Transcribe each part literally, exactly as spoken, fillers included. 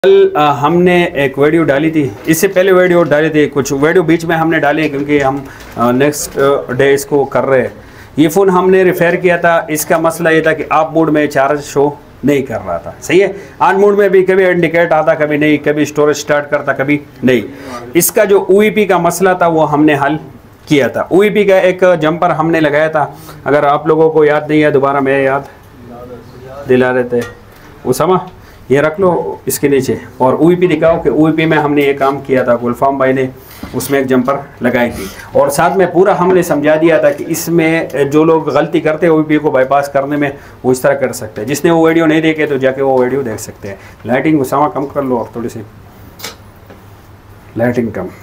कल हमने एक वीडियो डाली थी, इससे पहले वीडियो डाली थी, कुछ वीडियो बीच में हमने डाली क्योंकि हम नेक्स्ट डे इसको कर रहे हैं। ये फ़ोन हमने रिफेयर किया था, इसका मसला ये था कि आप मोड में चार्ज शो नहीं कर रहा था। सही है, ऑन मोड में भी कभी इंडिकेट आता, कभी नहीं, कभी स्टोरेज स्टार्ट करता, कभी नहीं। इसका जो ओ ई पी का मसला था वो हमने हल किया था। ओ ई पी का एक जंपर हमने लगाया था, अगर आप लोगों को याद नहीं है दोबारा मैं याद दिला देते। उसामा ये रख लो इसके नीचे और ओ ई पी दिखाओ कि ओ ई पी में हमने ये काम किया था। गुलफाम भाई ने उसमें एक जंपर लगाई थी और साथ में पूरा हमने समझा दिया था कि इसमें जो लोग गलती करते हैं ओ ई पी को बाईपास करने में, वो इस तरह कर सकते हैं। जिसने वो वीडियो नहीं देखे तो जाके वो वीडियो देख सकते हैं। लाइटिंग उसामा कम कर लो और थोड़ी सी लाइटिंग कम।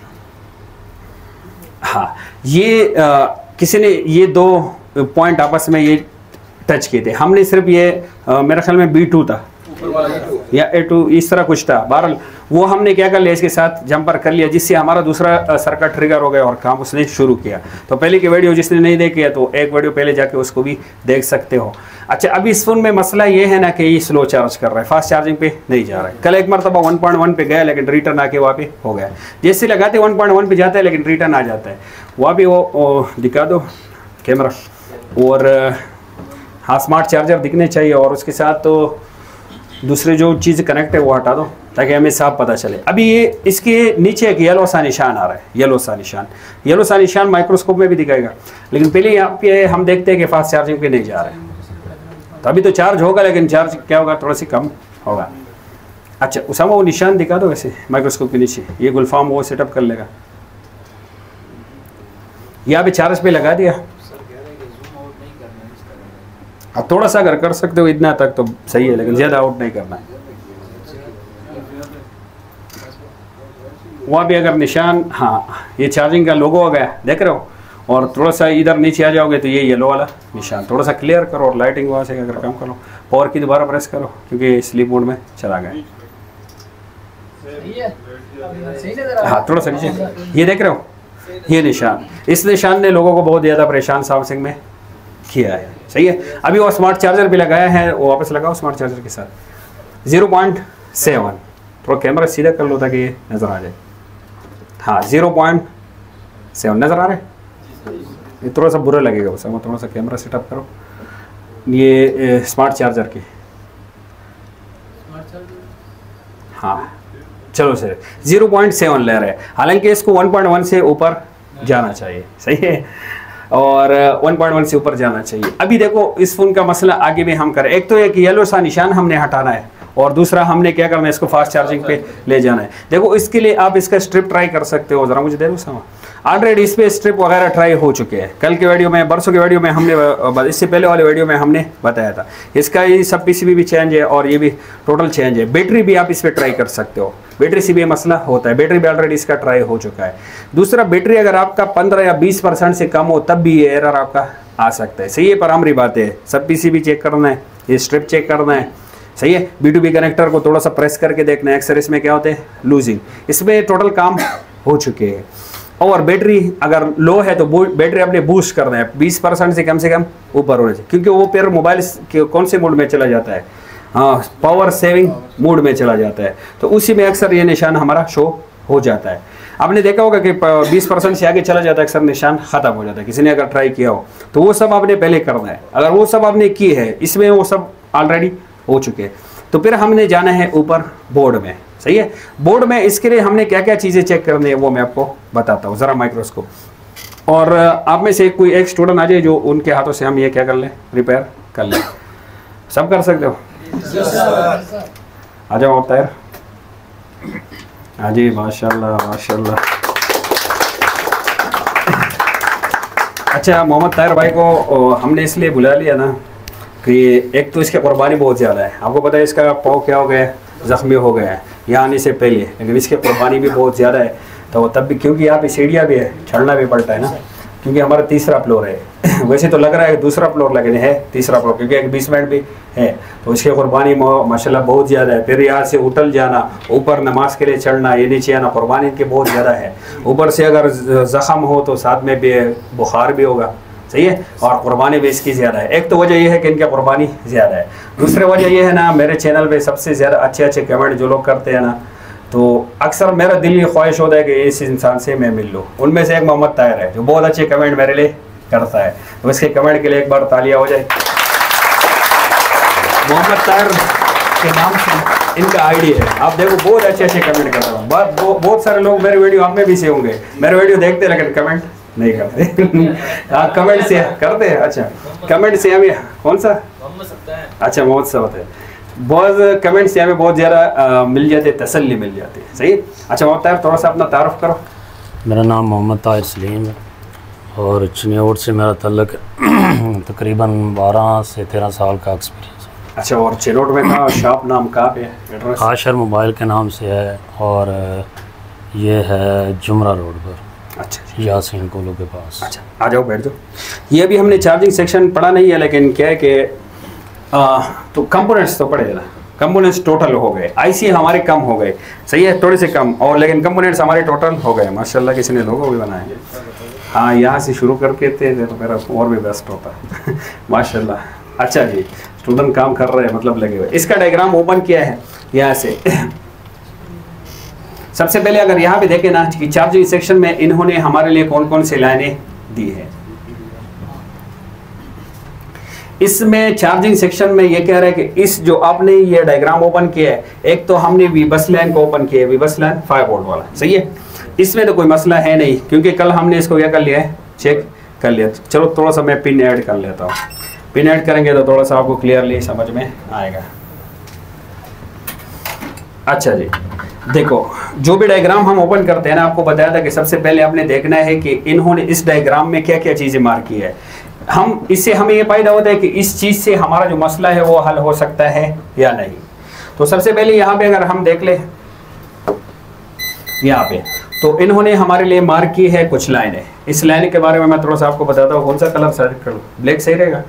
हाँ, ये आ, किसी ने ये दो पॉइंट आपस में ये टच किए थे। हमने सिर्फ ये आ, मेरे ख्याल में बी टू था या ए टू इस तरह कुछ था, बहरहाल वो हमने क्या कर लिया, इसके साथ जंपर कर लिया, जिससे हमारा दूसरा सर्किट ट्रिगर हो गया और काम उसने शुरू किया। तो पहले की वीडियो जिसने नहीं देखी है तो एक वीडियो पहले जाके उसको भी देख सकते हो। अच्छा, अभी इस फोन में मसला ये है ना कि ये स्लो चार्ज कर रहा है, फास्ट चार्जिंग पे नहीं जा रहा है। कल एक मरतबा वन पॉइंट वन पे गया लेकिन रिटर्न आके वहाँ पे हो गया। जैसे लगाते वन पॉइंट वन पे जाता है लेकिन रिटर्न आ जाता है। वहाँ भी वो, वो दिखा दो कैमरा। और हाँ, स्मार्ट चार्जर दिखने चाहिए और उसके साथ तो दूसरे जो चीज़ कनेक्ट है वो हटा दो ताकि हमें साफ पता चले। अभी ये इसके नीचे एक येलो सा निशान आ रहा है, येलो सा निशान। येलो सा निशान माइक्रोस्कोप में भी दिखाएगा, लेकिन पहले यहाँ पे हम देखते हैं कि फास्ट चार्जिंग पे नहीं जा रहा है। तो अभी तो चार्ज होगा लेकिन चार्ज क्या होगा, थोड़ा सी कम होगा। अच्छा उसामा वो निशान दिखा दो वैसे माइक्रोस्कोप के नीचे, ये गुलफाम वो सेटअप कर लेगा। यहाँ पे चार्ज पे लगा दिया। अब थोड़ा सा अगर कर सकते हो इतना तक तो सही है, लेकिन ज़्यादा आउट नहीं करना है। वहाँ भी अगर निशान, हाँ ये चार्जिंग का लोगो हो गया, देख रहे हो। और थोड़ा सा इधर नीचे आ जाओगे तो ये येलो वाला निशान, थोड़ा सा क्लियर करो और लाइटिंग वहाँ से अगर कम करो, पावर की दोबारा प्रेस करो क्योंकि स्लीप मोड में चला गया। हाँ थोड़ा सा नीचे, ये देख रहे हो ये निशान, इस निशान ने लोगों को बहुत ज़्यादा परेशान सैमसंग में किया है। सही है, अभी वो स्मार्ट चार्जर भी लगाया है, वो वापस लगाओ स्मार्ट चार्जर के साथ। ज़ीरो पॉइंट सेवन, थोड़ा कैमरा सीधा कर लो ताकि ये नज़र आ जाए। हाँ ज़ीरो पॉइंट सेवन नज़र आ रहा है। ये थोड़ा सा बुरा लगेगा उसे, थोड़ा सा कैमरा सेटअप करो। ये ए, स्मार्ट चार्जर की, हाँ चलो सर ज़ीरो पॉइंट सेवन ले रहे हैं, हालांकि इसको वन पॉइंट वन से ऊपर जाना चाहिए। सही है, और वन पॉइंट वन से ऊपर जाना चाहिए। अभी देखो इस फ़ोन का मसला आगे भी हम करें। एक तो एक येलो सा निशान हमने हटाना है और दूसरा हमने क्या करना है, इसको फास्ट चार्जिंग पे ले जाना है। देखो इसके लिए आप इसका स्ट्रिप ट्राई कर सकते हो, ज़रा मुझे दे दो सामान। ऑलरेडी इस पर स्ट्रिप वगैरह ट्राई हो चुके हैं। कल के वीडियो में, परसों के वीडियो में हमने, इससे पहले वाले वीडियो में हमने बताया था। इसका ये सब पीसीबी भी चेंज है और ये भी टोटल चेंज है। बैटरी भी आप इस पर ट्राई कर सकते हो, बैटरी से भी मसला होता है। बैटरी भी ऑलरेडी इसका ट्राई हो चुका है। दूसरा, बैटरी अगर आपका पंद्रह या बीस परसेंट से कम हो तब भी ये एरर आपका आ सकता है। सही है, पर हमारी बात है सब पीसीबी चेक करना है, ये स्ट्रिप चेक करना है। सही है, बी टू बी कनेक्टर को थोड़ा सा प्रेस करके देखना है, अक्सर इसमें क्या होते हैं लूजिंग। इसमें टोटल काम हो चुके हैं। और बैटरी अगर लो है तो बैटरी अपने बूस्ट करना है, बीस परसेंट से कम से कम ऊपर होना चाहिए, क्योंकि वो फिर मोबाइल कौन से मोड में चला जाता है, हाँ पावर सेविंग मोड में चला जाता है। तो उसी में अक्सर ये निशान हमारा शो हो जाता है। आपने देखा होगा कि बीस परसेंट से आगे चला जाता है, अक्सर निशान ख़त्म हो जाता है। किसी ने अगर ट्राई किया हो तो वो सब आपने पहले करना है। अगर वो सब आपने की है, इसमें वो सब ऑलरेडी हो चुके हैं, तो फिर हमने जाना है ऊपर बोर्ड में। सही है, बोर्ड में इसके लिए हमने क्या क्या चीज़ें चेक करनी है वो मैं आपको बताता हूँ, ज़रा माइक्रोस्कोप। और आप में से कोई एक स्टूडेंट आ जाए जो उनके हाथों से हम ये क्या कर लें, रिपेयर कर लें। सब कर सकते हो, आ जाओ आप तैयार। हाँ जी, माशाल्लाह माशाल्लाह। अच्छा, मोहम्मद ताहिर भाई को हमने इसलिए बुला लिया ना कि एक तो इसकी कुर्बानी बहुत ज़्यादा है। आपको पता है इसका पाँव क्या हो गया है, ज़ख्मी हो गया है यहाँ आने से पहले, लेकिन इसकी कुर्बानी भी बहुत ज़्यादा है। तो तब भी, क्योंकि यहाँ पे सीढ़ियाँ भी है, चढ़ना भी पड़ता है ना, क्योंकि हमारा तीसरा फ्लोर है। वैसे तो लग रहा है दूसरा फ्लोर, लेकिन है तीसरा फ्लोर, क्योंकि एक बेसमेंट भी है। तो इसकी कुर्बानी माशाल्लाह बहुत ज़्यादा है। फिर यहाँ से उठल जाना, ऊपर नमाज के लिए चढ़ना, ये नीचे आना, कुर्बानी इनकी बहुत ज़्यादा है। ऊपर से अगर ज़ख़म हो तो साथ में भी बुखार भी होगा। सही है, और कुर्बानी भी इसकी ज़्यादा है। एक तो वजह यह है कि इनकी कुर्बानी ज़्यादा है, दूसरी वजह यह है ना, मेरे चैनल पे सबसे ज़्यादा अच्छे अच्छे कमेंट जो लोग करते हैं ना, तो अक्सर मेरा दिल ये ख्वाहिश होता है कि इस इंसान से मैं मिल लूँ। उनमें से एक मोहम्मद ताहिर है जो बहुत अच्छे कमेंट मेरे लिए करता है, तो इसके कमेंट के लिए एक बार तालियां हो जाए। मोहम्मद ताहिर के नाम से इनका आईडी है, आप देखो बहुत अच्छे अच्छे कमेंट करता हूँ। बहुत बहुत सारे लोग मेरे वीडियो आप में भी से होंगे, मेरे वीडियो देखते लेकिन कमेंट नहीं करते। हाँ कमेंट से करते हैं, अच्छा कमेंट से हमें कौन सा, अच्छा मोहम्मद साहब है, बहुत कमेंट से हमें बहुत ज़्यादा मिल जाते, तसल्ली मिल जाती है। सही, अच्छा मोहम्मद ताहिर थोड़ा सा अपना तारुफ करो। मेरा नाम मोहम्मद ताहिर सलीम है और चिन्योट से मेरा तल्लक तकरीबन बारह से तेरह साल का एक्सपीरियंस है। अच्छा, और चिन्योट में का शॉप नाम कहाँ पे है, एड्रेस? आशर मोबाइल के नाम से है और ये है जुमरा रोड पर, अच्छा यासीन कोलो के पास। अच्छा आ जाओ बैठ जाओ। ये अभी हमने चार्जिंग सेक्शन पढ़ा नहीं है, लेकिन क्या है कि तो कंपोनेंट्स तो पड़े ना, कंपोनेंट्स टोटल हो गए, आईसी हमारे कम हो गए, सही है थोड़े से कम, और लेकिन कंपोनेंट्स हमारे टोटल हो गए। माशाल्लाह किसी ने लोगो भी बनाए। हाँ यहाँ से शुरू करके थे तो मेरा और भी बेस्ट होता। माशाल्लाह। अच्छा जी, स्टूडेंट काम कर रहे हैं, मतलब लगे हुए। इसका डायग्राम ओपन किया है यहाँ से। सबसे पहले अगर यहाँ पे देखें ना कि चार्जिंग सेक्शन में इन्होंने हमारे लिए कौन कौन सी लाइनें दी है। इसमें चार्जिंग सेक्शन में ये कह रहा है कि इस जो आपने ये डायग्राम ओपन किया है, एक तो हमने वीबस लाइन को ओपन किया है, वीबस लाइन फाइव वोल्ट वाला, सही है। इसमें तो कोई मसला है नहीं क्योंकि कल हमने इसको क्या कर लिया है, चेक कर लिया। चलो थोड़ा सा मैं पिन ऐड कर लेता हूँ, पिन ऐड करेंगे तो थोड़ा सा आपको क्लियरली समझ में आएगा। अच्छा जी, देखो जो भी डायग्राम हम ओपन करते हैं ना, आपको बताया था कि सबसे पहले आपने देखना है कि इन्होंने इस डायग्राम में क्या क्या चीज़ें मार्क की है। हम इससे हमें ये फायदा होता है कि इस चीज़ से हमारा जो मसला है वो हल हो सकता है या नहीं। तो सबसे पहले यहाँ पे अगर हम देख ले यहाँ पे, तो इन्होंने हमारे लिए मार्क की है कुछ लाइनें। इस लाइन के बारे में मैं थोड़ा सा आपको बताता हूँ। कौन सा कलर सेलेक्ट करूँ, ब्लैक सही रहेगा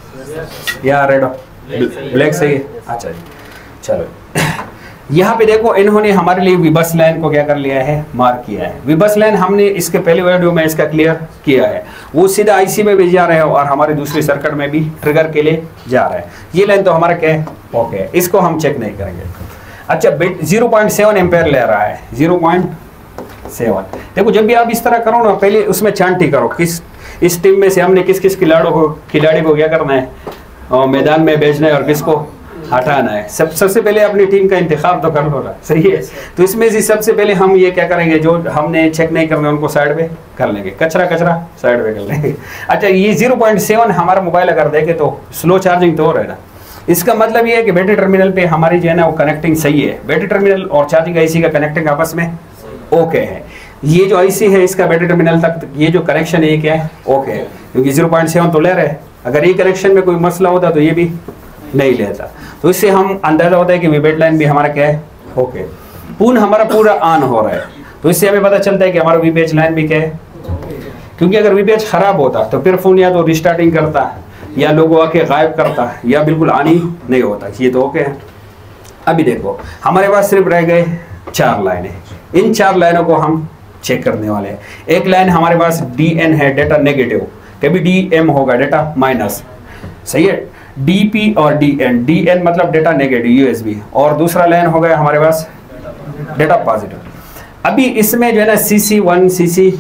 या रेड? ब्लैक सही है। अच्छा जी चलो, यहाँ पे देखो इन्होंने हमारे लिए विबस लाइन को क्या कर लिया है, मार्क किया है। विबस लाइन हमने इसके पहले वीडियो में इसका क्लियर किया है, वो सीधा आईसी में भी जा रहा है और हमारे दूसरे सर्किट में भी ट्रिगर के लिए जा रहा है। ये लाइन तो हमारा क्या है, ओके है, इसको हम चेक नहीं करेंगे। अच्छा bit zero point seven ampere ले रहा है, जीरो पॉइंट सेवन। देखो जब भी आप इस तरह करो ना, पहले उसमें छांटी करो किस इस टीम में से हमने किस किस खिलाड़ियों को खिलाड़ी को क्या करना है और मैदान में भेजना है और किसको हटाना है। सब सबसे पहले अपनी टीम का इंतखाब तो कर लो ना, सही है। तो इसमें से सबसे पहले हम ये क्या करेंगे, जो हमने चेक नहीं करना उनको साइड पे कर लेंगे, कचरा कचरा साइड पे कर लेंगे। अच्छा ये जीरो पॉइंट सेवन हमारा मोबाइल अगर देखे तो स्लो चार्जिंग तो हो रहा है ना, इसका मतलब ये है कि बैटरी टर्मिनल पे हमारी जो है ना वो कनेक्टिंग सही है। बैटरी टर्मिनल और चार्जिंग आईसी का कनेक्टिंग आपस में ओके है। ये जो आईसी है इसका बैटरी टर्मिनल तक ये जो कनेक्शन है क्या है, ओके है, क्योंकि जीरो पॉइंट सेवन तो ले रहे हैं। अगर ये कनेक्शन में कोई मसला होता तो ये भी नहीं लेता, तो इससे हम अंदाजा होता है कि वीबेट लाइन भी हमारा क्या है, ओके, पूर्ण हमारा पूरा ऑन हो रहा है। तो इससे हमें पता चलता है कि हमारा वीपेज लाइन भी क्या है, क्योंकि अगर वीपेज खराब होता तो फिर फोन या तो रिस्टार्टिंग करता या लोगों आके गायब करता या बिल्कुल ऑन ही नहीं होता। ये तो ओके है। अभी देखो हमारे पास सिर्फ रह गए चार लाइनें, इन चार लाइनों को हम चेक करने वाले हैं। एक लाइन हमारे पास डी एन है, डेटा नेगेटिव, कभी डी एम होगा डेटा माइनस, सही है। डीपी और डी एन, डी एन मतलब डेटा नेगेटिव यूएसबी, और दूसरा लाइन हो गया हमारे पास डेटा पॉजिटिव। अभी इसमें जो है ना सी C one C C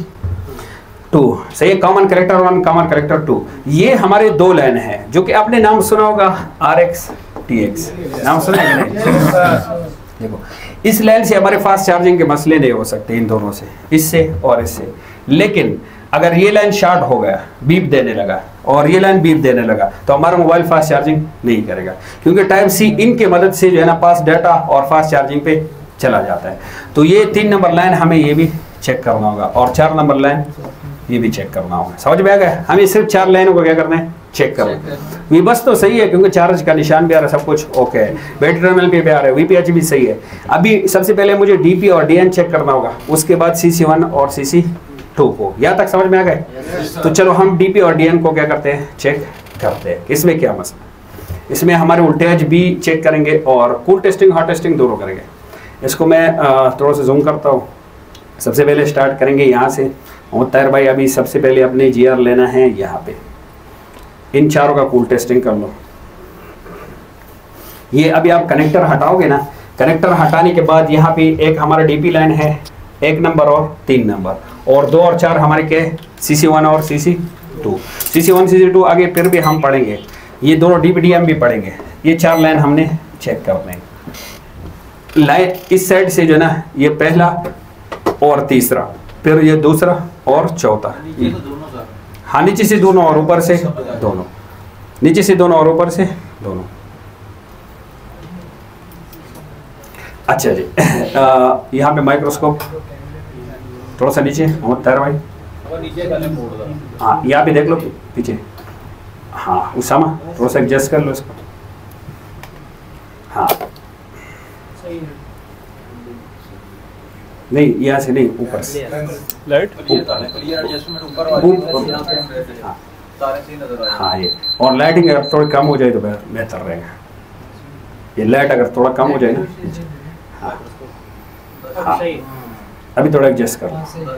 two, सही है, common character one common character two, ये हमारे दो लाइन है जो कि आपने नाम सुना होगा आर एक्स टी एक्स, नाम सुना है नहीं? देखो इस लाइन से हमारे फास्ट चार्जिंग के मसले नहीं हो सकते, इन दोनों से, इससे और इससे। लेकिन अगर ये लाइन शॉर्ट हो गया, बीप देने लगा, और ये लाइन बीप देने लगा, तो हमारा मोबाइल फास्ट चार्जिंग नहीं करेगा, क्योंकि टाइप सी इनके मदद से जो है ना फास्ट डाटा और फास्ट चार्जिंग पे चला जाता है। तो ये तीन नंबर लाइन हमें ये भी चेक करना होगा, और चार नंबर लाइन ये भी चेक करना होगा। समझ में आ गया? हमें सिर्फ चार लाइनों को क्या करना है, चेक करना है। वी बस तो सही है क्योंकि चार्ज का निशान भी आ रहा है, सब कुछ ओके है, बैटरी टर्मिनल पे भी आ रहा है, वीपीएच भी सही है। अभी सबसे पहले मुझे डीपी और डीएन चेक करना होगा, उसके बाद सी सी वन और सी सी टू को। यहाँ तक समझ में आ गए? तो चलो हम डीपी और डीएन को क्या करते हैं, चेक करते हैं। इसमें क्या मसला, इसमें हमारे वोल्टेज भी चेक करेंगे और कूल टेस्टिंग हॉट टेस्टिंग दोनों करेंगे। इसको मैं थोड़ा सा जूम करता हूँ। सबसे पहले स्टार्ट करेंगे यहाँ से। और ताहिर भाई अभी सबसे पहले अपने जी आर लेना है यहाँ पे, इन चारों का कूल टेस्टिंग कर लो। ये अभी आप कनेक्टर हटाओगे ना, कनेक्टर हटाने के बाद यहाँ पे एक हमारा डीपी लाइन है, एक नंबर और तीन नंबर, और दो और चार हमारे के सी सी वन और C C two. C C one C C two आगे फिर भी हम पढ़ेंगे, ये दोनों डी पी डी एम भी पढ़ेंगे। ये चार लाइन हमने चेक कर लेंगे। लाइन इस साइड से जो है ना, ये पहला और तीसरा, फिर ये दूसरा और चौथा। हाँ नीचे से दोनों और ऊपर से दोनों, नीचे से दोनों और ऊपर से दोनों। अच्छा जी, यहाँ पे माइक्रोस्कोप थोड़ा सा नीचे, मोहम्मद ताहिर भाई, हाँ यहाँ पे देख लो पीछे। हाँ उसामा थोड़ा सा एडजस्ट कर लो इसको। हाँ नहीं यहाँ से नहीं, ऊपर से लाइट हाँ ये, और लाइटिंग अगर थोड़ी कम हो जाए तो बेहतर रहेगा। ये लाइट अगर थोड़ा कम हो जाए ना, हाँ हाँ अभी थोड़ा एडजस्ट कर लो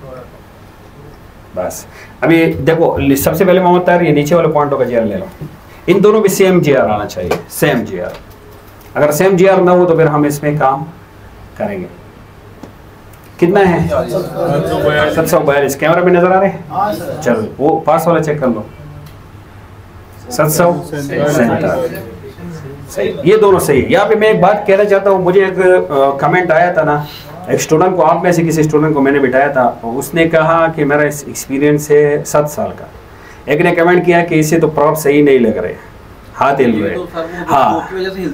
बस। अभी देखो सबसे पहले मोहम्मद ताहिर ये नीचे वाले पॉइंटों का जी आर ले लो। इन दोनों भी सेम जी आर आना चाहिए, सेम जी आर। अगर सेम जी आर ना हो तो फिर हम इसमें काम करेंगे। कितना है? सात सौ बयालीस। कैमरा में नजर आ रहे हैं? चलो वो पास वाला चेक कर लो। सात सौ सैंतालीस सही, ये दोनों सही है। यहाँ पे मैं एक बात कहना चाहता हूँ, मुझे एक कमेंट आया था ना, एक स्टूडेंट को, आप में से किसी स्टूडेंट को मैंने बिठाया था, उसने कहा कि मेरा एक्सपीरियंस है सात साल का। एक ने कमेंट किया कि इसे तो प्रॉप सही नहीं लग रहे, हाथ हिल रहे। हाँ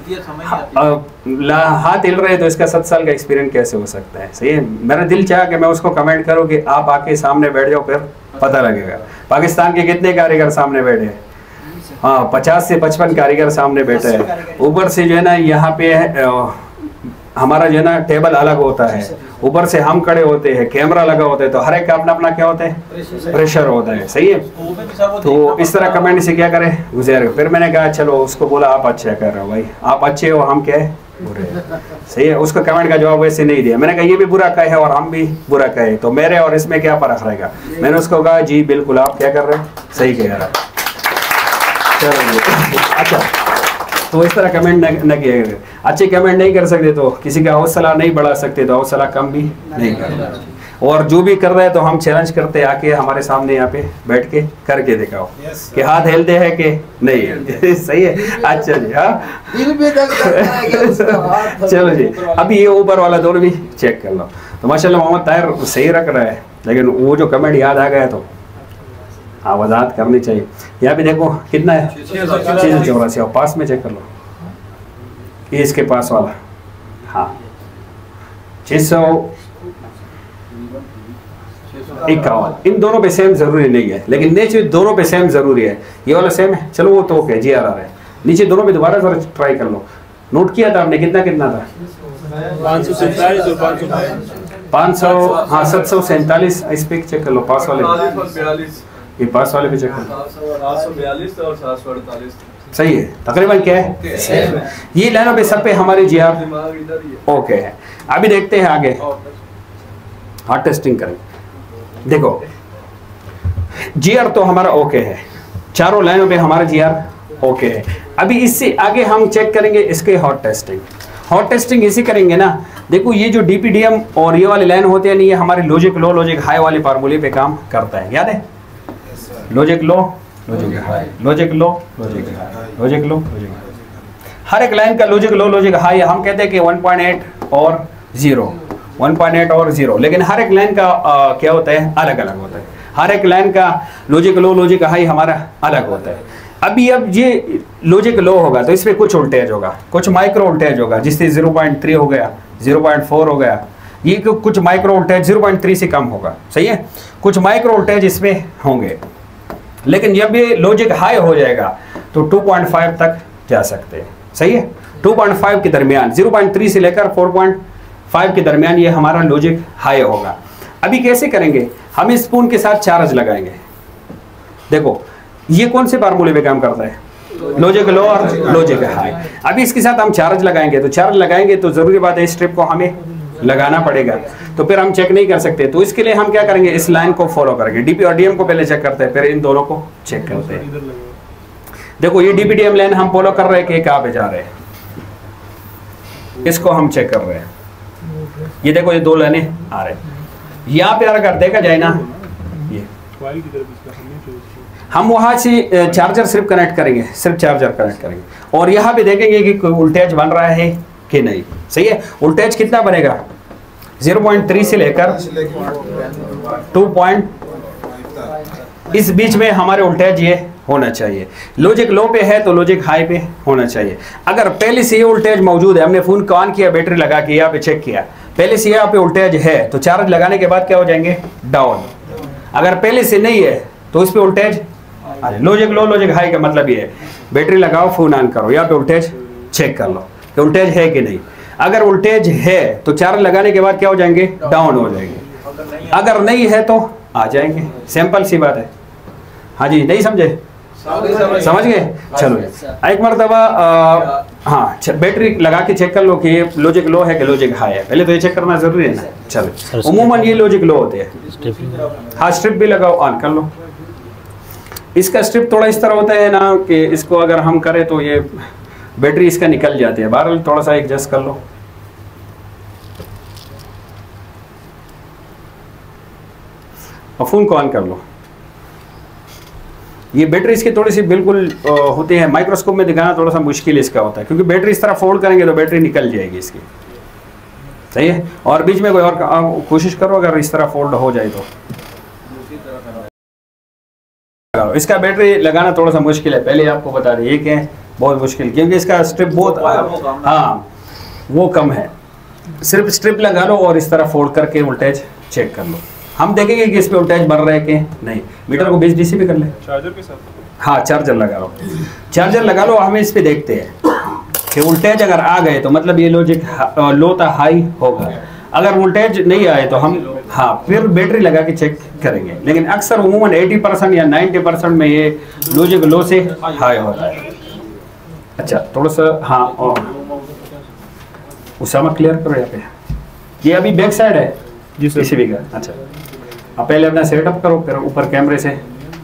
हाथ हिल रहे तो इसका सात साल का एक्सपीरियंस कैसे हो सकता है? सही है। मेरा दिल चाहा कि मैं उसको कमेंट करूँ कि आप आके सामने बैठ जाओ, फिर पता लगेगा। पाकिस्तान के कितने कारीगर सामने बैठे हैं? हाँ पचास से पचपन कारीगर सामने बैठे हैं। ऊपर से जो है ना यहाँ पे है, हमारा जो है ना टेबल अलग होता है, ऊपर से हम खड़े होते हैं, कैमरा लगा होता है, तो हर एक का अपना अपना क्या होता है, प्रेशर होता है। सही है। तो इस तरह कमेंट से क्या करें, गुजर। फिर मैंने कहा चलो, उसको बोला आप अच्छा कर रहे हो भाई, आप अच्छे हो, हम क्या है बुरे। सही है। उसको कमेंट का जवाब वैसे नहीं दिया। मैंने कहा ये भी बुरा कहे और हम भी बुरा कहे, तो मेरे और इसमें क्या फर्क रहेगा? मैंने उसको कहा जी बिल्कुल आप क्या कर रहे हैं, सही कह रहे हैं। अच्छा तो इस तरह कमेंट न किया करें। अच्छे कमेंट नहीं कर सकते तो किसी का हौसला नहीं बढ़ा सकते, तो हौसला कम भी नहीं करना। और जो भी कर रहे हैं तो हम चैलेंज करते हैं, आके हमारे सामने यहाँ पे बैठ के करके दिखाओ कि हाथ हिलते हैं कि नहीं हिलते। सही है। अच्छा जी हाँ चलो जी, अभी ये ऊपर वाला दोनों भी चेक कर लो। तो माशाल्लाह मोहम्मद ताहिर सही रख रहा है, लेकिन वो जो कमेंट याद आ गया तो हाँ वजाहत करनी चाहिए। यहाँ पे देखो कितना है, छः सौ चौरासी। और पास में चेक कर लो, ये इसके पास वाला, हाँ छः सौ इक्यावन। इन दोनों पे सेम जरूरी नहीं है, लेकिन नीचे दोनों पे सेम जरूरी है। ये वाला सेम है, चलो वो तो ओके जी आर आ रहा है। नीचे दोनों पे दोबारा जरा ट्राई कर लो। नोट किया था आपने कितना कितना था? पाँच सौ सैंतालीस और पाँच सौ पाँच सौ हाँ सात सौ सैंतालीस। इस पे चेक कर लो, पास वाले, ये पास वाले पे चेक कर लो। सही है, तकरीबन क्या है, ये लाइनों पे सब पे हमारी जी आर ओके है। अभी देखते हैं आगे, हार्ट टेस्टिंग करेंगे। देखो जी आर तो हमारा ओके है, चारों लाइनों पे हमारा जी आर ओके है। अभी इससे आगे हम चेक करेंगे इसके हॉट टेस्टिंग। हॉट टेस्टिंग इसी करेंगे ना। देखो ये जो डीपीडीएम और ये वाली लाइन होती है नहीं, ये हमारे लॉजिक लो लॉजिक हाई वाले फार्मूले पे काम करता है, याद है? Logic low logic high, logic low logic high, logic low logic high. हर एक लाइन का लॉजिक लो लॉजिक हाई हम कहते हैं कि वन पॉइंट एट और जीरो, वन पॉइंट एट और जीरो, लेकिन हर एक लाइन का आ, क्या होता है, अलग अलग होता है। हर एक लाइन का लॉजिक लो लॉजिक हाई हमारा अलग होता है। अभी अब ये लॉजिक लो होगा तो इसमें कुछ वोल्टेज होगा, कुछ माइक्रो वोल्टेज होगा, जिससे ज़ीरो पॉइंट थ्री हो गया, ज़ीरो पॉइंट फोर हो गया। ये कुछ micro voltage zero point three से कम होगा, सही है। कुछ माइक्रो वोल्टेज इसमें होंगे, लेकिन जब ये लॉजिक हाई हो जाएगा तो टू पॉइंट फाइव तक जा सकते हैं, सही है। टू पॉइंट फाइव के दरमियान, ज़ीरो पॉइंट थ्री से लेकर फोर पॉइंट फाइव के दरमियान ये हमारा लॉजिक हाई होगा। अभी कैसे करेंगे, हम स्पून के साथ चार्ज लगाएंगे। देखो ये कौन से फार्मूले पे काम करता है, लॉजिक लो और लॉजिक हाई। अभी इसके साथ हम चार्ज लगाएंगे, तो चार्ज लगाएंगे तो जरूरी बात है इस स्ट्रिप को हमें लगाना पड़ेगा, तो फिर हम चेक नहीं कर सकते। तो इसके लिए हम क्या करेंगे, इस लाइन को फॉलो करेंगे। डीपी और डीएम को पहले चेक करते हैं, फिर इन दोनों को चेक करते हैं। देखो ये डीपीडीएम लाइन हम फॉलो कर रहे हैं कि कहाँ पे जा रहे हैं, इसको हम चेक कर रहे हैं। ये देखो ये दो लाइनें आ रहे हैं यहाँ पे, अगर देखा जाए ना ये हम वहां से चार्जर सिर्फ कनेक्ट करेंगे, सिर्फ चार्जर कनेक्ट करेंगे और यहाँ पे देखेंगे कि कोई वोल्टेज बन रहा है कि नहीं। सही है, वोल्टेज कितना बनेगा ज़ीरो पॉइंट थ्री से लेकर टू पॉइंट, इस बीच में हमारे वोल्टेज ये होना चाहिए। लॉजिक लो पे है तो लॉजिक हाई पे होना चाहिए। अगर पहले से ये वोल्टेज मौजूद है, हमने फोन को ऑन किया, बैटरी लगा के यहाँ पे चेक किया, पहले से यहाँ पे वोल्टेज है तो चार्ज लगाने के बाद क्या हो जाएंगे डाउन। अगर पहले से नहीं है तो इस पे voltage, logic low logic high का मतलब ये है बैटरी लगाओ फोन ऑन करो, यहाँ पे वोल्टेज चेक कर लो कि वोल्टेज है कि नहीं। अगर वोल्टेज है तो चार्ज लगाने के बाद क्या हो जाएंगे डाउन हो जाएंगे, अगर नहीं है तो आ जाएंगे। सिंपल सी बात है। हाँ जी, नहीं समझे? समझ गए? चलो एक मरतबा हाँ बैटरी लगा के चेक कर लो कि ये लॉजिक लो है कि लॉजिक हाई है, पहले तो ये चेक करना जरूरी है ना। चलो उमूमन ये लॉजिक लो होते हैं। हाँ स्ट्रिप भी लगाओ, ऑन कर लो। इसका स्ट्रिप थोड़ा इस तरह होता है ना कि इसको अगर हम करें तो ये बैटरी इसका निकल जाती है, बहरहाल थोड़ा सा एडजस्ट कर लो। और फोन को ऑन कर लो। ये बैटरी इसकी थोड़ी सी बिल्कुल होती है, माइक्रोस्कोप में दिखाना थोड़ा सा मुश्किल इसका होता है क्योंकि बैटरी इस तरह फोल्ड करेंगे तो बैटरी निकल जाएगी इसकी। सही है, और बीच में कोई और कोशिश करो अगर इस तरह फोल्ड हो जाए तो। इसका बैटरी लगाना थोड़ा सा मुश्किल है, पहले आपको बता दें ये क्या है, बहुत मुश्किल, क्योंकि इसका स्ट्रिप बहुत हाँ वो कम है। सिर्फ स्ट्रिप लगा लो और इस तरह फोल्ड करके वोल्टेज चेक कर लो। हम देखेंगे कि इस पे वोल्टेज बढ़ रहा है कि नहीं। मीटर को बीस डीसी पे कर ले, चार्जर के साथ। हाँ चार्जर लगा लो, चार्जर लगा लो। हमें इस पे देखते हैं कि वोल्टेज अगर आ गए तो मतलब ये लॉजिक लो था हाई होगा, अगर वोल्टेज नहीं आए तो हम हाँ फिर बैटरी लगा के चेक करेंगे। लेकिन अक्सर उमूमन अस्सी परसेंट या नब्बे परसेंट में ये लॉजिक लो से हाई होता है। अच्छा थोड़ा सा हाँ और उसामा क्लियर करो यहाँ पे। ये अभी बैक साइड है जी किसी भी का। अच्छा अब पहले अपना सेटअप करो फिर ऊपर कैमरे से।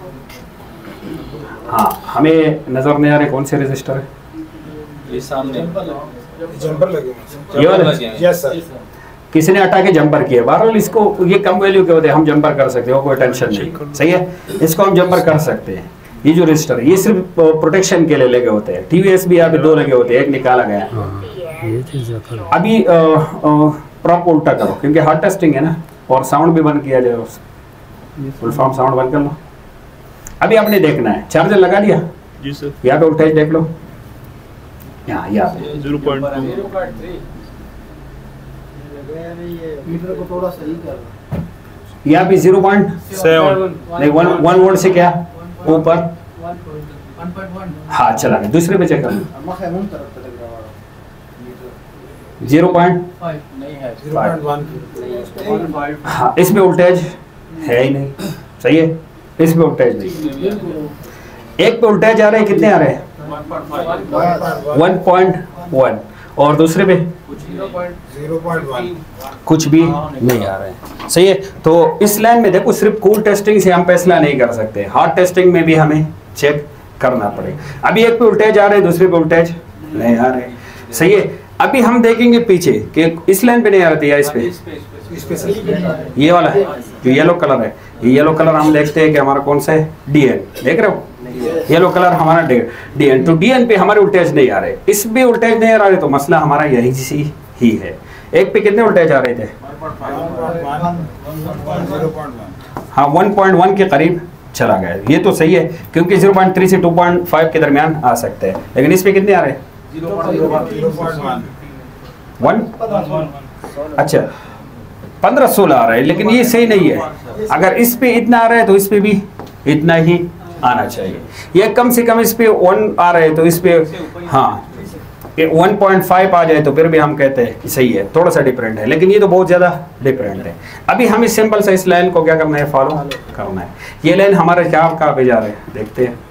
हाँ हमें नजर नहीं आ रहे कौन से रजिस्टर है ये सामने जंपर लगे ये वाले? Yes sir. किसी ने हटा के जंपर किया, बहरहाल इसको ये कम वैल्यू के होते हैं, हम जंपर कर सकते हो, कोई टेंशन नहीं। सही है, इसको हम जंपर कर सकते हैं। ये जो रजिस्टर है ये सिर्फ प्रोटेक्शन के लिए लगे होते हैं। टीवीएस भी यहाँ पे दो लगे होते हैं, एक निकाला गया। अभी प्रॉप उल्टा करो क्योंकि हार्ड टेस्टिंग है ना, और साउंड भी बंद किया जाए, फुल फॉर्म साउंड बंद कर लो। अभी आपने देखना है, चार्जर लगा दिया जी सर। यहाँ पे वोल्टेज देख लो, यहाँ यहाँ पे ज़ीरो पॉइंट टू मीटर को थोड़ा सही कर। यहाँ पे जीरो पॉइंट सेवन नहीं वन वन वोल्ट से क्या ऊपर हाँ चला गया। दूसरे पे चेक कर लो जीरो पॉइंट हाँ इसमें वोल्टेज है ही नहीं। सही है, इसमें वोल्टेज नहीं। एक पे वोल्टेज आ रहे हैं, कितने आ रहे हैं वन पॉइंट वन, और दूसरे पे ज़ीरो पॉइंट वन कुछ भी नहीं आ रहे हैं। सही है, तो इस लाइन में देखो सिर्फ कूल टेस्टिंग से हम फैसला नहीं कर सकते, हार्ड टेस्टिंग में भी हमें चेक करना पड़ेगा। अभी एक पे वोल्टेज आ रहे हैं, दूसरे पे वोल्टेज नहीं आ रहे। सही है, अभी हम देखेंगे पीछे कि इस लाइन पे नहीं आ रहे थे या इस पे, ये वाला है जो येलो कलर है, ये येलो कलर हम देखते हैं कि हमारा कौन सा है डीएन, देख रहे हो येलो कलर हमारा डीएन। तो डीएन पे हमारे वोल्टेज नहीं आ रहे, इस पे वोल्टेज नहीं आ रहे, तो मसला हमारा यही सी ही है। एक पे कितने वोल्टेज आ रहे थे हाँ वन पॉइंट वन के करीब चला गया। ये तो सही है क्योंकि ज़ीरो पॉइंट थ्री से टू पॉइंट फाइव के दरमियान आ सकते हैं, लेकिन इस पे कितने आ रहे हैं वन अच्छा पंद्रह सोलह आ रहा है, लेकिन ये सही नहीं है। अगर इस पे इतना आ रहा है तो इस पे भी इतना ही आना चाहिए। ये कम से कम इस पे वन आ रहा है तो इस पे हाँ वन पॉइंट फाइव आ जाए तो फिर भी हम कहते हैं कि सही है, थोड़ा सा डिफरेंट है, लेकिन ये तो बहुत ज़्यादा डिफरेंट है। अभी हमें सिंपल सा इस लाइन को क्या करना है, फॉलो करना है। ये लाइन हमारे क्या कहाँ पे जा रहे हैं देखते हैं,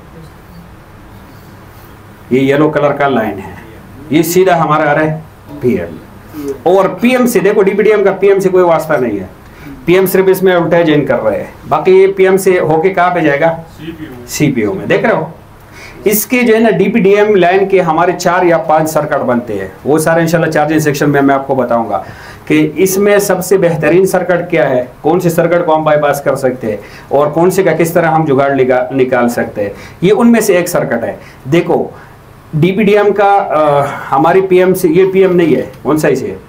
ये येलो कलर का लाइन है, ये सीधा हमारा आ रहा है पीएम, और पीएम से देखो डीपीडीएम का पीएम से कोई वास्ता नहीं है, पीएम सिर्फ इसमें वोल्टेज इन कर रहे हैं, बाकी ये पीएम से होके कहाँ पे जाएगा सीपीयू में। देख रहे हो इसके जो है ना डीपीडीएम लाइन के हमारे चार या पांच सर्किट बनते हैं, वो सारे इंशाल्लाह चार्जिंग सेक्शन में मैं आपको बताऊंगा कि इसमें सबसे बेहतरीन सर्किट क्या है, कौन से सर्किट को हम बाईपास कर सकते हैं और कौन से का किस तरह हम जुगाड़ निकाल सकते हैं। ये उनमें से एक सर्किट है। देखो डीपीडीएम का आ, हमारी पीएम से, ये पीएम नहीं है, कौन सा इसे है,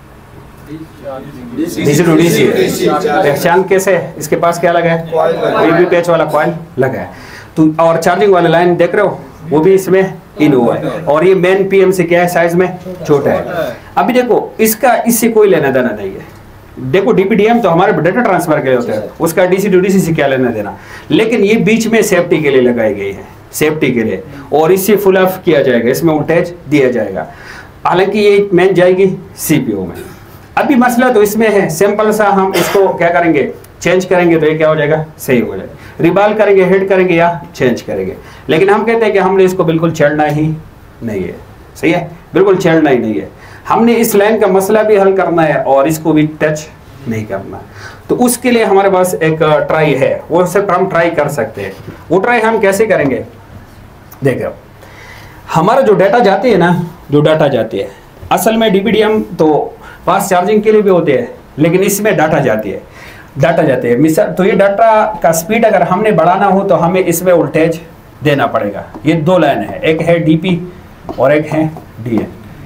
डीसी टू डीसी है। पहचान कैसे है, इसके पास क्या लगा है, बीबी पैच वाला कॉइल लगा है। तो और चार्जिंग वाला लाइन देख रहे हो वो भी इसमें इन हुआ है, और ये मेन पीएम से क्या है, साइज में छोटा है। अभी देखो इसका इससे कोई लेना देना नहीं है। देखो डीपीडीएम तो हमारे डेटा ट्रांसफर के लिए होता है, उसका डीसी टू डीसी से क्या लेना देना, लेकिन ये बीच में सेफ्टी के लिए लगाई गई है, सेफ्टी के लिए, और इससे फुल ऑफ किया जाएगा, इसमें वोल्टेज दिया जाएगा। हालांकि ये मेन जाएगी सीपीयू में। अभी मसला तो इसमें है, सिंपल सा हम इसको क्या करेंगे, चेंज करेंगे तो ये क्या हो जाएगा, सही हो जाएगा। रिबाल करेंगे, हिट करेंगे या चेंज करेंगे, लेकिन हम कहते हैं कि हमने इसको बिल्कुल छेड़ना ही नहीं है। सही है, बिल्कुल छेड़ना ही नहीं है। हमने इस लाइन का मसला भी हल करना है और इसको भी टच नहीं करना। तो उसके लिए हमारे पास एक ट्राई है, वो सिर्फ हम ट्राई कर सकते हैं। वो ट्राई हम कैसे करेंगे, देखो हमारा जो डाटा जाती है ना, जो डाटा जाती है असल में डीपीडीएम तो फास्ट चार्जिंग के लिए भी होते हैं, लेकिन इसमें डाटा जाती है, डाटा जाते हैं मिसाल। तो ये डाटा का स्पीड अगर हमने बढ़ाना हो तो हमें इसमें वोल्टेज देना पड़ेगा। ये दो लाइन है, एक है डीपी और एक है डीएन।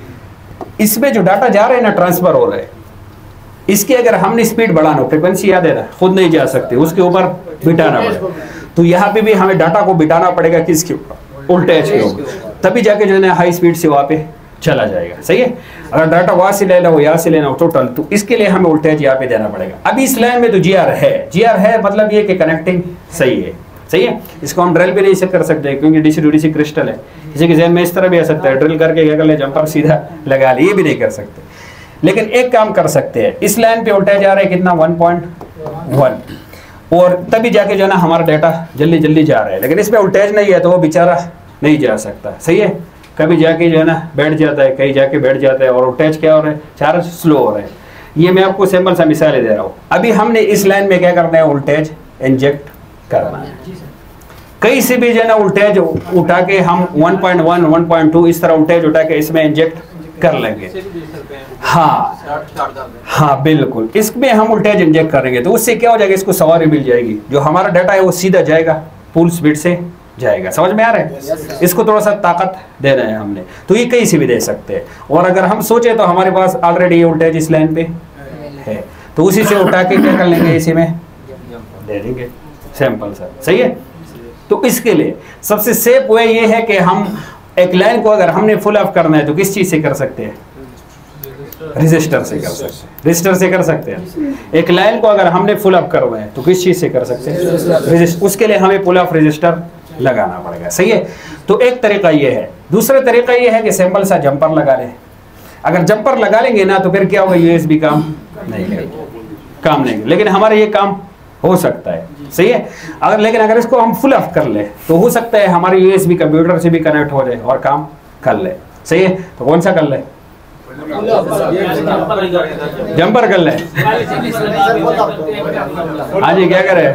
इसमें जो डाटा जा रहे हैं ना, ट्रांसफर हो रहे हैं, इसकी अगर हमने स्पीड बढ़ाना हो, फ्रिक्वेंसी याद है ना, खुद नहीं जा सकते, उसके ऊपर बिठाना पड़ेगा। तो यहाँ पे भी हमें डाटा को बिठाना पड़ेगा, किसके ऊपर, वोल्टेज के ऊपर, तभी जाके जो है ना हाई स्पीड से वहाँ पे चला जाएगा। सही है, अगर डाटा वहां से लेना हो, यहाँ से लेना हो टोटल, तो इसके लिए हमें वोल्टेज यहाँ पे देना पड़ेगा। अभी इस लाइन में तो जीआर है, जीआर है मतलब ये कि कनेक्टिंग सही है। सही है, इसको हम ड्रिल भी नहीं से कर सकते क्योंकि डीसी टू डीसी क्रिस्टल है। किसी के जहन में इस तरह भी आ सकता है, ड्रिल करके क्या कर ले, जंपर सीधा लगा ले, ये भी नहीं कर सकते। लेकिन एक काम कर सकते हैं, इस लाइन पे वोल्टेज आ रहा है कितना, वन पॉइंट वन, और तभी जाके जो है ना हमारा डाटा जल्दी जल्दी जा रहा है। लेकिन इसमें वोल्टेज नहीं है तो वो बेचारा नहीं जा सकता। सही है, कभी जाके जो है ना बैठ जाता है, कहीं जाके बैठ जाता है, और वोल्टेज क्या हो रहा है, चार्ज स्लो हो रहा है। ये मैं आपको सिंपल सा मिसाल दे रहा हूँ। अभी हमने इस लाइन में क्या करना है, वोल्टेज इंजेक्ट करना है। कहीं से भी जो है ना वोल्टेज उठा के हम one point one, one point two इस तरह वोल्टेज उठा के इसमें इंजेक्ट कर लेंगे। हाँ हाँ बिल्कुल, इसमें हम वोल्टेज इंजेक्ट करेंगे तो उससे क्या हो जाएगा, इसको सवारी मिल जाएगी, जो हमारा डाटा है वो सीधा जाएगा, फुल स्पीड से जाएगा। समझ में आ रहा है, इसको थोड़ा सा ताकत दे रहे हैं हमने। तो ये कहीं से भी दे सकते हैं, और अगर हम सोचे तो हमारे पास ऑलरेडी ये वोल्टेज इस लाइन पे है, तो उसी से उठा के क्या कर लेंगे, इसी में दे देंगे, सिंपल सा। सही है, तो इसके लिए सबसे सेफ वे ये है कि हम एक लाइन को अगर हमने फुल ऑफ करना है तो किस चीज से कर सकते हैं, रजिस्टर से कर सकते हैं, रजिस्टर से कर सकते हैं। एक लाइन को अगर हमने फुल ऑफ करना है तो किस चीज से कर सकते हैं, उसके लिए हमें फुल ऑफ रजिस्टर लगाना पड़ेगा। सही है, तो एक तरीका ये है। दूसरा तरीका ये है कि सिंपल सा जंपर लगा लें। अगर जंपर लगा लेंगे ना तो फिर क्या होगा, यूएसबी काम नहीं करेगा, काम नहीं, लेकिन हमारा ये काम हो सकता है। सही है, अगर लेकिन अगर इसको हम फुल ऑफ कर ले तो हो सकता है हमारे यूएसबी कंप्यूटर से भी कनेक्ट हो जाए और काम कर ले। सही है, तो कौन सा कर ले, जंपर कर ले। हाँ जी, क्या करे,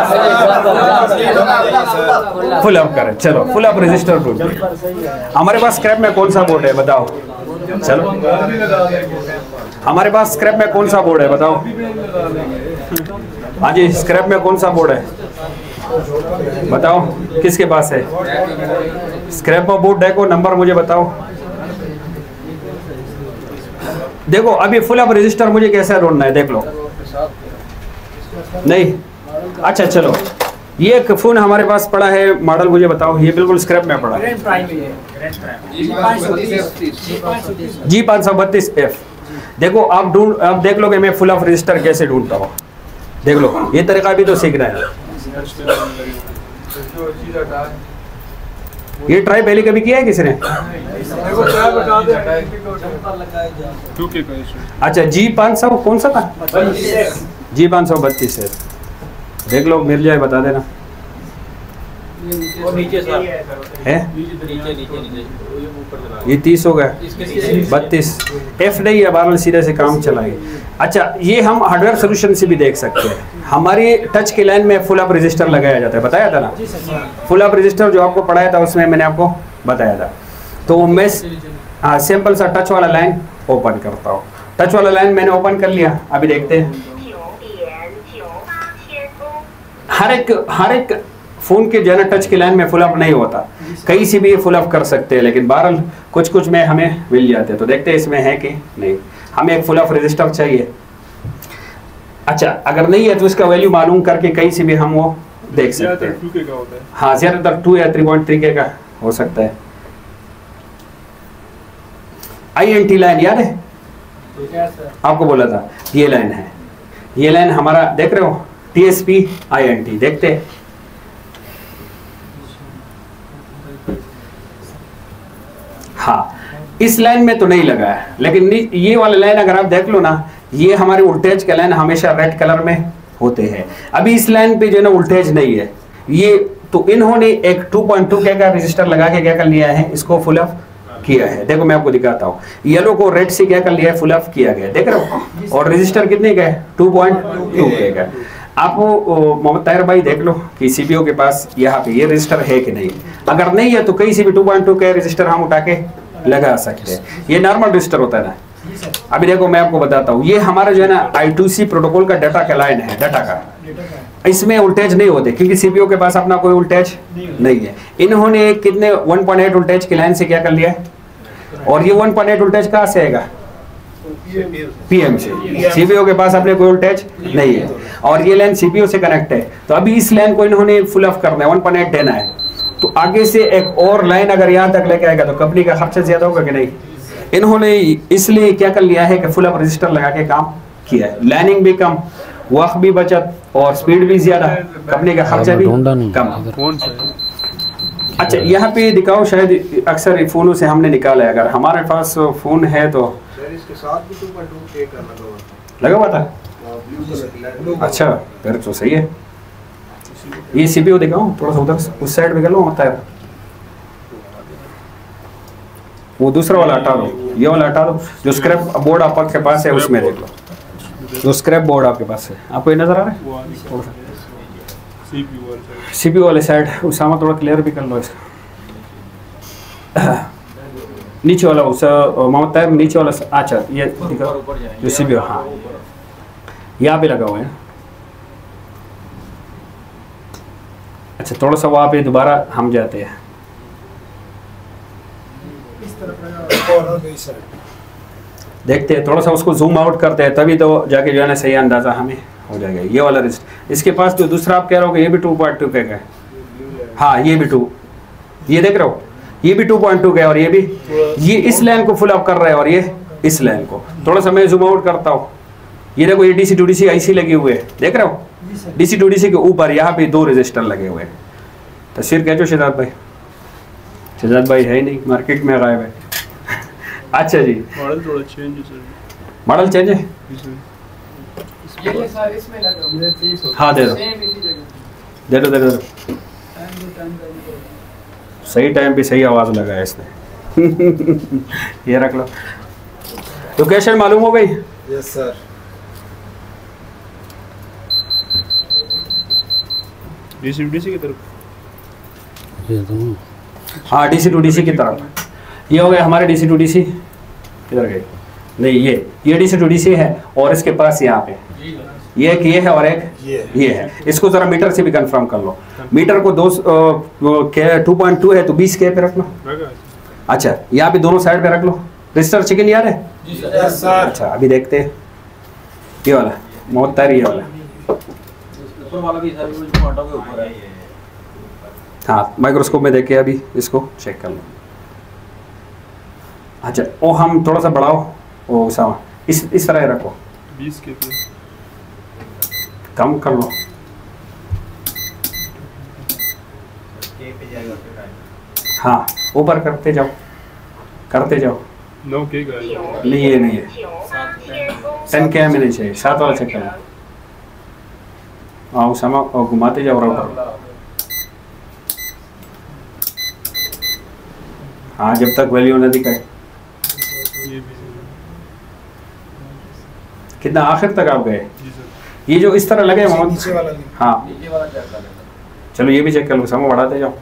फुल ऑफ करे। चलो फुल ऑफ रजिस्टर ढूंढ। हमारे पास स्क्रैप में कौन सा बोर्ड है बताओ, चलो हमारे पास स्क्रैप में कौन सा बोर्ड है बताओ। हाँ जी, स्क्रैप में कौन सा बोर्ड है बताओ, किसके पास है स्क्रैप में बोर्ड, देखो नंबर मुझे बताओ। देखो अभी फुल ऑफ रजिस्टर मुझे कैसे ढूंढना है, देख लो। नहीं, अच्छा चलो, ये एक फोन हमारे पास पड़ा है, मॉडल मुझे बताओ, ये बिल्कुल स्क्रैप में पड़ा है, जी पाँच सौ बत्तीस एफ। देखो आप ढूंढ, आप देख लो कि मैं फुल ऑफ रजिस्टर कैसे ढूंढता हूँ, देख लो, ये तरीका भी तो सीखना है। ये ट्राई पहले कभी किया है किसी ने? अच्छा, जी पाँच सौ कौन सा था, जी पाँच सौ बत्तीस है, देख लो मिल जाए बता देना। और नीचे सर है, नीचे नीचे नीचे ये ऊपर चला ये तीस हो गया, इसके बत्तीस। एफ नहीं है, बारह सीधे से काम चलाएंगे। अच्छा, ये हम हार्डवेयर सोल्यूशन से भी देख सकते हैं। हमारी टच की लाइन में फुल अप रजिस्टर लगाया जाता है, बताया था ना, फुल अप रजिस्टर जो आपको पढ़ाया था उसमें मैंने आपको बताया था। तो मैं हाँ सिंपल सा टच वाला लाइन ओपन करता हूँ। टच वाला लाइन मैंने ओपन कर लिया, अभी देखते हैं। हर एक हर एक फोन के जो है ना टच की लाइन में फुल अप नहीं होता, कहीं से भी फुल अप कर सकते हैं, लेकिन बहरहाल कुछ कुछ में हमें मिल जाते हैं। तो देखते हैं इसमें है कि नहीं। हमें एक फुल अप रजिस्टर चाहिए। अच्छा, अगर नहीं है तो इसका वैल्यू मालूम करके कहीं से भी हम वो देख सकते हैं। टू के का होता है। हाँ, ज्यादातर टू या थ्री पॉइंट थ्री के का हो सकता है। आई एन टी लाइन याद है, आपको बोला था ये लाइन है, ये लाइन हमारा देख रहे हो, T S P I N T. देखते हैं, हाँ इस लाइन में तो नहीं लगा है, लेकिन ये वाला लाइन अगर आप देख लो ना, ये हमारे वोल्टेज का लाइन हमेशा रेड कलर में होते हैं। अभी इस लाइन पे जो है ना वोल्टेज नहीं है, ये तो इन्होंने एक टू पॉइंट टू के का रजिस्टर लगा के क्या कर लिया है, इसको फुल अप किया है। देखो मैं आपको दिखाता हूँ, येलो को रेड से क्या कर लिया है, फुल अप किया गया, देख रहे हो। और रजिस्टर कितने का है, टू पॉइंट टू के का। आप मोहम्मद ताहिर भाई देख लो कि सीपीयू के पास यहाँ पे ये रजिस्टर है कि नहीं। अगर नहीं है तो कहीं से भी टू पॉइंट टू के रजिस्टर हम उठा के लगा सकते हैं। ये नॉर्मल रजिस्टर होता है ना। अभी देखो मैं आपको बताता हूँ, ये हमारा जो है ना आई टू सी प्रोटोकॉल का डाटा का लाइन है, डाटा का। इसमें वोल्टेज नहीं होते क्योंकि सीपीयू के पास अपना कोई वोल्टेज नहीं है। इन्होंने कितने वन पॉइंट एट वोल्टेज की लाइन से क्या कर लिया है, और ये वन पॉइंट एट वोल्टेज कहाँ से आएगा, पीएम से। सीपीयू के पास अपने कोई वोल्टेज नहीं है और ये लाइन सीपीयू से कनेक्ट है। तो अभी इस लाइन को इन्होंने फुल ऑफ करना है, वन पॉइंट एट देना है। तो आगे से एक और लाइन अगर यहाँ तक लेके आएगा तो कंपनी का खर्चा ज्यादा होगा कि नहीं। इन्होंने इसलिए क्या कर लिया है कि फुल ऑफ रजिस्टर लगा के काम किया है। लाइनिंग भी कम, वक्त भी बचत और स्पीड भी ज्यादा, कंपनी का खर्चा भी कम। अच्छा, यहाँ पे दिखाओ, शायद अक्सर फोनों से हमने निकाला है। अगर हमारे पास फोन है तो इसके साथ भी टू पॉइंट टू के का लगा हुआ था। लगा हुआ था। अच्छा, फिर तो सही है। ये सीपीयू दिखाओ, थोड़ा सा उधर उस साइड पे कर लो, होता है वो दूसरा वाला हटा दो, ये वाला हटा दो। जो स्क्रैप बोर्ड आपके पास है उसमें देख लो, जो स्क्रैप बोर्ड आपके पास है, आपको ये नजर आ रहा है थोड़ा सा सीपीयू वाले साइड। उसामा थोड़ा क्लियर भी कर लो इसका। नीचे वाला उस मोहम्मद ताहिर नीचे वाला। अच्छा, ये दिखाओ जो सीपीयू, हाँ यहाँ पे लगा हुआ है। अच्छा, थोड़ा सा वहाँ पे दोबारा हम जाते हैं। देखते हैं, थोड़ा सा उसको जूम आउट करते हैं, तभी तो जाके जो है ना सही अंदाजा हमें हो जाएगा। ये वाला रिस्ट इसके पास जो दूसरा आप कह रहे हो कि ये भी टू पॉइंट टू का है। हाँ, ये भी टू, ये देख रहे हो, ये भी टू पॉइंट टू का है और ये भी, ये इस लाइन को फुल अप कर रहा है और ये इस लाइन को। थोड़ा सा मैं जूम आउट करता हूँ। ये देखो, ये डीसी टू डीसी आईसी लगी हुए है, देख रहे हो। डीसी टू डीसी के ऊपर यहाँ पे दो रजिस्टर लगे हुए हैं। तस्वीर कह दो शहजाद भाई। शहजाद भाई है ही नहीं, मार्केट में गायब है। अच्छा जी, मॉडल थोड़ा चेंज है सर। मॉडल चेंज है, ये सर इसमें लगा। हाँ दे दो दे दो दे दो। सही टाइम पे सही आवाज़ लगाया इसने। ये रख लो। लोकेशन मालूम हो गई? Yes sir. डीसी डीसी की तरफ। ये तो हाँ, डीसी टू डीसी की तरफ। ये हो गया हमारे डीसी टू डीसी। किधर गए? नहीं, ये ये डीसी टू डीसी है और इसके पास यहाँ पे ये एक ये है और एक ये ये है। इसको जरा मीटर से भी कंफर्म कर लो। मीटर को दो टू पॉइंट टू है तो बीस के पे रख लो। अच्छा, यहाँ पे दोनों साइड पे रख लो। रजिस्टर चिकन याद है? Yes sir. अच्छा, अभी देखते हैं ये वाला मोहम्मद ताहिर, ये वाला। हाँ, माइक्रोस्कोप में देखे अभी इसको चेक कर लो। अच्छा, वो हम थोड़ा सा बढ़ाओ, वो उसामा इस इस तरह रखो, बीस के पे कम कर लो। हाँ, ऊपर करते जाओ करते जाओ। नौ के का है। नहीं, ये नहीं है, टेन के में नहीं चाहिए, सात वाला चेक करना। हाँ, उसामा और घुमाते जाओ राउटर। हाँ, जब तक वैल्यू न दिखाए। कितना आखिर तक आप गए? ये जो इस तरह लगे मोहम्मद, नीचे वाला नहीं। हाँ ये वाला चेक कर लेता चलो ये भी चेक कर लो, समय बढ़ाते जाओ।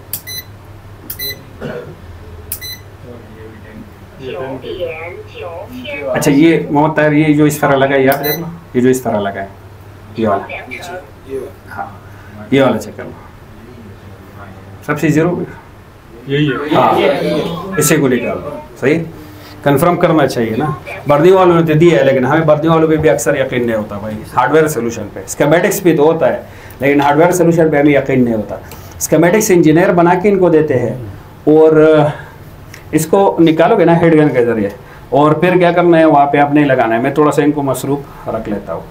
अच्छा ये मोहम्मद ताहिर, ये जो इस तरह लगा है, ये आप देख लो, ये जो इस तरह लगा है, ये वाला, ये वाला। हाँ ये वाला चेक कर लो, सबसे जीरो यही है। हाँ इसे को निकालो, सही कंफर्म करना चाहिए ना। वर्दी वालों ने तो दिया है, लेकिन हमें वर्दी वालों पे भी अक्सर यकीन नहीं होता भाई, हार्डवेयर सोल्यूशन पे। स्कीमेटिक्स भी तो होता है, लेकिन हार्डवेयर सोल्यूशन पे हमें यकीन नहीं होता। स्कीमेटिक्स इंजीनियर बना के इनको देते हैं, और इसको निकालोगे ना हेड गन के जरिए, और फिर क्या करना है वहाँ पे आप नहीं लगाना है। मैं थोड़ा सा इनको मसरूफ रख लेता हूँ।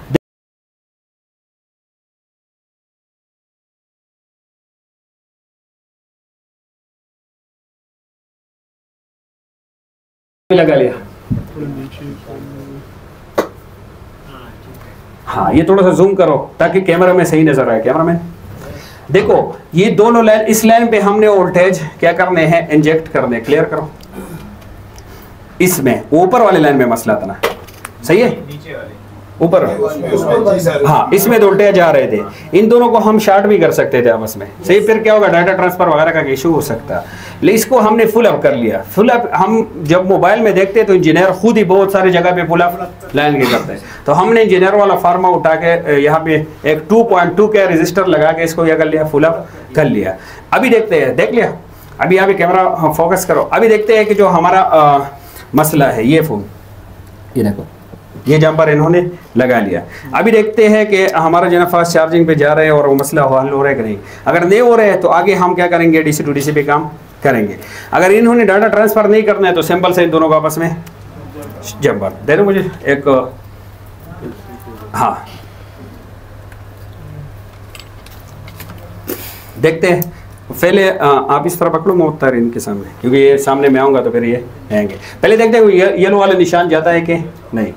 लगा लिया, हाँ ये थोड़ा सा जूम करो ताकि कैमरा में सही नजर आए। कैमरा में देखो, ये दोनों लाइन, इस लाइन पे हमने वोल्टेज क्या करने हैं, इंजेक्ट करने। क्लियर करो, इसमें ऊपर वाले लाइन में मसला था ना, सही है, नीचे वाले ऊपर, हाँ इसमें दो वोल्टेज आ रहे थे, इन दोनों को हम शॉर्ट भी कर सकते थे आपस में, सही। फिर क्या होगा, डाटा ट्रांसफर वगैरह का इशू हो सकता है, लेकिन इसको हमने फुल अप कर लिया। फुल अप हम जब मोबाइल में देखते हैं तो इंजीनियर खुद ही बहुत सारी जगह पे फुल अप लाइन के करते हैं, तो हमने इंजीनियर वाला फार्मा उठा के यहाँ पे एक टू पॉइंट टू के रजिस्टर लगा के इसको यह कर लिया, फुल अप कर लिया। अभी देखते हैं, देख लिया, अभी यहाँ पे कैमरा फोकस करो। अभी देखते हैं कि जो हमारा आ, मसला है, ये फोन, ये देखो, ये जंपर इन्होंने लगा लिया। अभी देखते हैं कि हमारा जो है फास्ट चार्जिंग पे जा रहे हैं और वो मसला हल हो रहा है कि नहीं। अगर नहीं हो रहे हैं तो आगे हम क्या करेंगे, डीसी टू डीसी पे काम करेंगे। अगर इन्होंने डाटा ट्रांसफर नहीं करना है तो सिंपल से इन दोनों को आपस में जंपर दे दो मुझे एक, हाँ देखते हैं। पहले आप इस तरह पकड़ो मोहतर इनके सामने, क्योंकि ये सामने में आऊँगा तो फिर ये आएंगे। पहले देखते हैं ये येलो वाला निशान जाता है कि नहीं।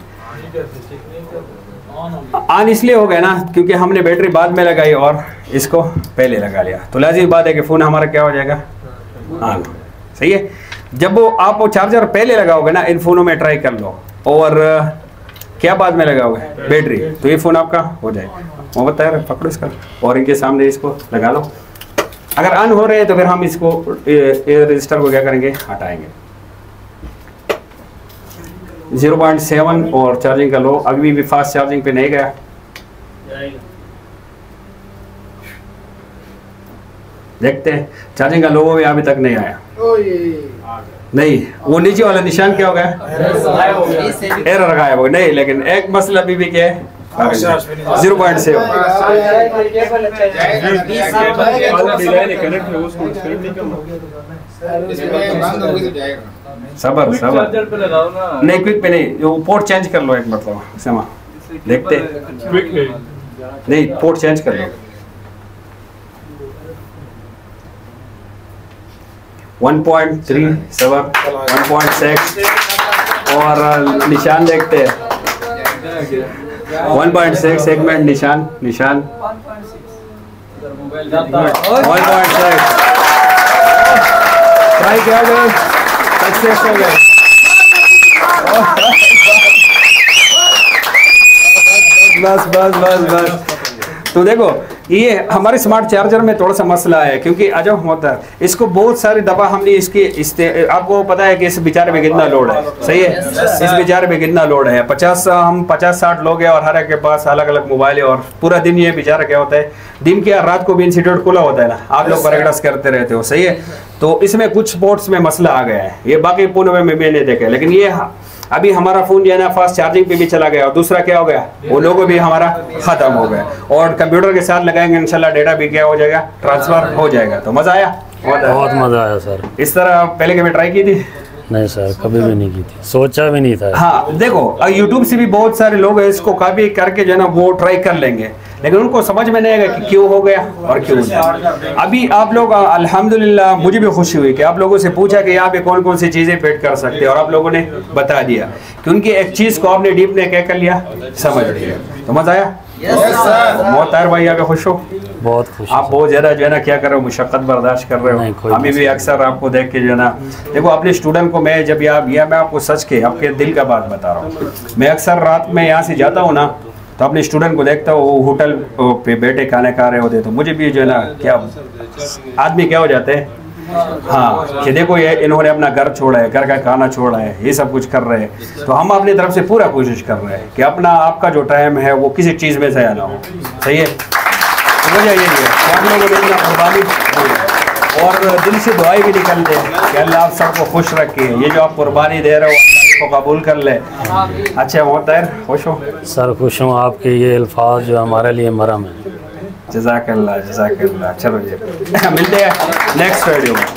ऑन इसलिए हो गया ना क्योंकि हमने बैटरी बाद में लगाई और इसको पहले लगा लिया, तो लाजिम बात है कि फ़ोन हमारा क्या हो जाएगा, ऑन। सही है। जब वो आप वो चार्जर पहले लगाओगे ना, इन फ़ोनों में ट्राई कर लो, और क्या बाद में लगाओगे, बैटरी, तो ये फ़ोन आपका हो जाएगा। मोहम्मद ताहिर पकड़ो इसका और इनके सामने इसको लगा लो। अगर ऑन हो रहे हैं तो फिर हम इसको एयर रजिस्टर को क्या करेंगे, हटाएंगे। ज़ीरो पॉइंट सेवन और चार्जिंग का लो, अभी भी फास्ट चार्जिंग पे नहीं गया। देखते हैं, चार्जिंग का लो भी अभी तक नहीं आया। नहीं, वो नीचे वाला निशान क्या हो गया, एरर गायब हो गया। नहीं, लेकिन एक मसला अभी भी क्या है, जीरो पॉइंट सेवन। सबर सबर नहीं, क्विक पे नहीं, वो पोर्ट चेंज कर लो एक मतलब समा, देखते क्विक है नहीं, पोर्ट चेंज कर लो। One point three seven, one point six और निशान देखते हैं, वन पॉइंट सिक्स एक मिनट, निशान निशान वन पॉइंट सिक्स ट्राई किया गया, सक्सेस हो गया। बस बस बस बस। तो देखो ये हमारे स्मार्ट चार्जर में थोड़ा सा मसला है, क्योंकि अजब होता है, इसको बहुत सारी दफ़ा हमने इसके इस्ते, आपको पता है कि इस बेचारे में कितना लोड है, सही है, इस बेचारे में कितना लोड है। पचास हम पचास साठ लोग हैं और हर एक के पास अलग अलग मोबाइल है, और पूरा दिन ये बेचारा क्या होता है, दिन के रात को भी इंस्टीट्यूट खुला होता है ना, आप लोग बरगड़स करते रहते हो, सही है। तो इसमें कुछ स्पोर्ट्स में मसला आ गया है, ये बाकी पूनों में मैंने देखा, लेकिन ये अभी हमारा फोन जो है ना फास्ट चार्जिंग पे भी चला गया, और दूसरा क्या हो गया, वो लोगो भी हमारा खत्म हो गया, और कंप्यूटर के साथ लगाएंगे इंशाल्लाह डेटा भी क्या हो जाएगा, ट्रांसफर हो जाएगा। तो मजा आया, बहुत मज़ा आया सर। इस तरह पहले कभी ट्राई की थी? नहीं सर, कभी भी नहीं की थी, सोचा भी नहीं था। हाँ देखो, यूट्यूब से भी बहुत सारे लोग इसको कॉपी करके जो है ना वो ट्राई कर लेंगे, लेकिन उनको समझ में नहीं आएगा कि क्यों हो गया और क्यों नहीं। अभी आप लोग अल्हम्दुलिल्लाह, मुझे भी खुशी हुई कि आप लोगों से पूछा कि यहाँ पे कौन कौन सी चीज़ें फिट कर सकते हैं, और आप लोगों ने बता दिया, क्योंकि एक चीज़ को आपने डीप ने क्या कर लिया, समझ लिया। तो मज़ा आया। Yes sir. मोहतार भाई आगे खुश हो? बहुत खुश आप बहुत ज़्यादा जो है ना क्या कर रहे हो, मुशक्क़त बर्दाश्त कर रहे नहीं, हो। कोई अभी भी अक्सर आपको देख के जो है ना, देखो अपने स्टूडेंट को मैं जब यहाँ ये मैं आपको सच के आपके दिल का बात बता रहा हूँ। मैं अक्सर रात में यहाँ से जाता हूँ ना, तो अपने स्टूडेंट को देखता हूँ वो होटल पे बैठे खाने खा रहे होते, तो मुझे भी जो है ना क्या आदमी क्या हो जाते हैं, हाँ कि देखो ये इन्होंने अपना घर छोड़ा है, घर का खाना छोड़ा है, ये सब कुछ कर रहे हैं। तो हम अपनी तरफ से पूरा कोशिश कर रहे हैं कि अपना आपका जो टाइम है वो किसी चीज़ में ज़ाया ना हो। सही है, तो वजह यही है कि आप लोगों ने इतना कुर्बानी और दिल से दुआएं भी निकल दे कि अल्लाह आप सबको खुश रखे, ये जो आप कुर्बानी दे रहे हो अल्लाह को कबूल कर ले। अच्छा होता है, खुश हो सर? खुश हूँ, आपके ये अल्फाज जो हमारे लिए मरहम है। जज़ाकल्लाह जज़ाकल्लाह। चलो जी मिलते हैं नेक्स्ट वीडियो में।